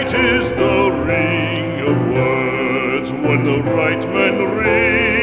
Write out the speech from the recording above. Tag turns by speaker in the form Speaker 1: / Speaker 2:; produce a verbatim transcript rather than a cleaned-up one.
Speaker 1: It is the ring of words when the right men ring.